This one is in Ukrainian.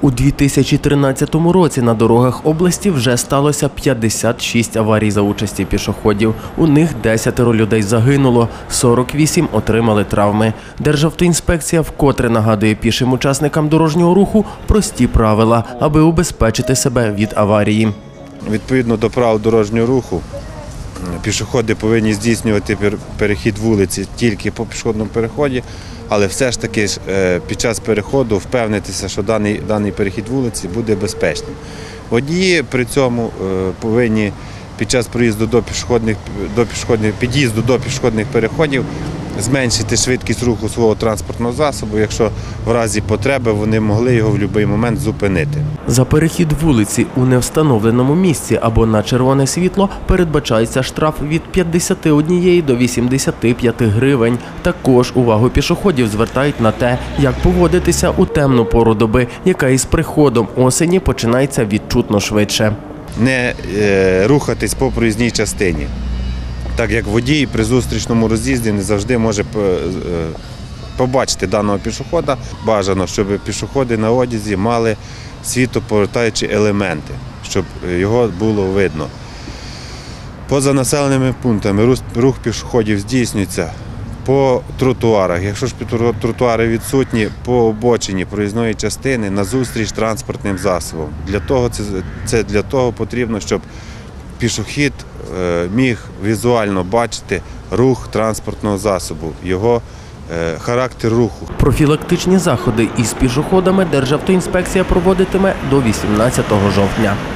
У 2013 році на дорогах області вже сталося 56 аварій за участі пішоходів. У них 10 людей загинуло, 48 отримали травми. Державтоінспекція вкотре нагадує пішим учасникам дорожнього руху прості правила, аби убезпечити себе від аварії. Відповідно до правил дорожнього руху, пішоходи повинні здійснювати перехід вулиці тільки по пішохідному переході, але все ж таки під час переходу впевнитися, що даний перехід вулиці буде безпечним. Водії при цьому повинні під час під'їзду до пішохідних переходів зменшити швидкість руху свого транспортного засобу, якщо в разі потреби вони могли його в будь-який момент зупинити. За перехід вулиці у невстановленому місці або на червоне світло передбачається штраф від 51 до 85 гривень. Також увагу пішоходів звертають на те, як поводитися у темну пору доби, яка із приходом осені починається відчутно швидше. Не рухатись по проїзній частині, так як водій при зустрічному роз'їзді не завжди може побачити даного пішохода. Бажано, щоб пішоходи на одязі мали світлоповертаючі елементи, щоб його було видно. Поза населеними пунктами рух пішоходів здійснюється по тротуарах. Якщо ж тротуари відсутні, по обочині проїзної частини назустріч транспортним засобам. Для того потрібно, щоб пішохід міг візуально бачити рух транспортного засобу, його характер руху. Профілактичні заходи із пішоходами Державтоінспекція проводитиме до 18 жовтня.